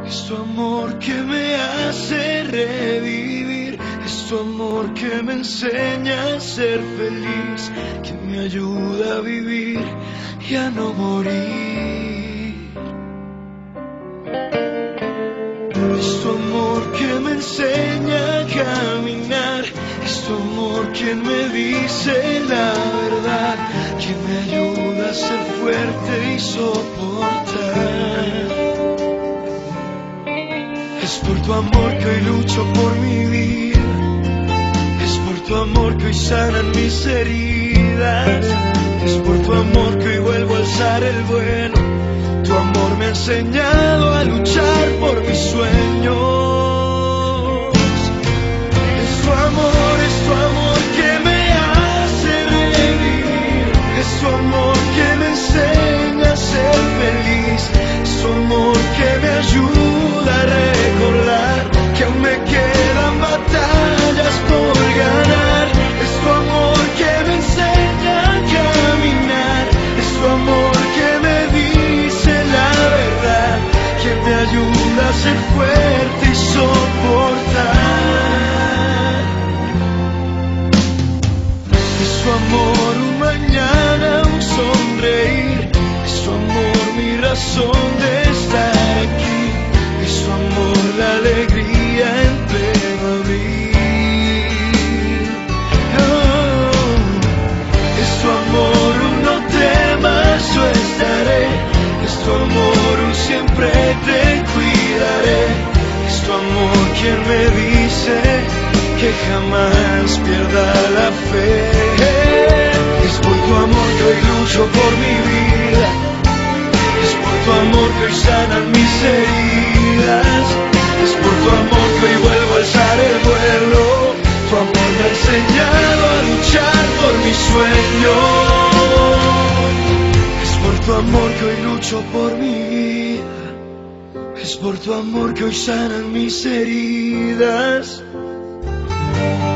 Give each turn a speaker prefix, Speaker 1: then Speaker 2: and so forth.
Speaker 1: Es tu amor que me hace revivir, es tu amor que me enseña a ser feliz, que me ayuda a vivir y a no morir. Es tu amor que me enseña a caminar, es tu amor quien me dice la verdad, quien me ayuda a ser fuerte y soportar. Es por tu amor que hoy lucho por mi vida, es por tu amor que hoy sanan mis heridas, es por tu amor que hoy vuelvo a alzar el vuelo. Tu amor me ha enseñado a luchar por mis sueños. Es tu amor que me hace revivir, es tu amor que me enseña a ser feliz, es tu amor que me ayuda a recordar que aún me quedan batallas por ganar. Es tu amor que me enseña a caminar, es tu amor que me dice la verdad, que me ayuda a ser fuerte y soportar. Es tu amor un mañana, un sonreír, es tu amor mi razón de estar aquí, es tu amor la alegría en pleno abril. Oh, es tu amor un no temas, yo estaré, es tu amor un siempre te cuidaré, es tu amor quien me dice que jamás pierda la fe. Es por tu amor que hoy lucho por mi vida, es por tu amor que hoy sanan mis heridas, es por tu amor que hoy vuelvo a alzar el vuelo. Tu amor me ha enseñado a luchar por mis sueños. Es por tu amor que hoy lucho por mi vida, es por tu amor que hoy sanan mis heridas.